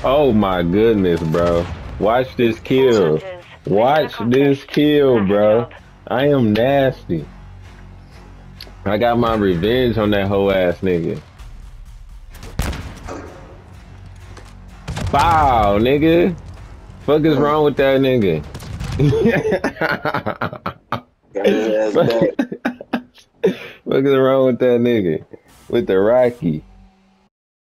Oh my goodness, bro. Watch this All kill. hunters, mission Watch this accomplished. kill, Nice bro. job. I am nasty. I got my revenge on that whole ass nigga. Wow, nigga. Fuck is wrong with that nigga? Got his ass Fuck back. fuck is wrong with that nigga? With the Rocky.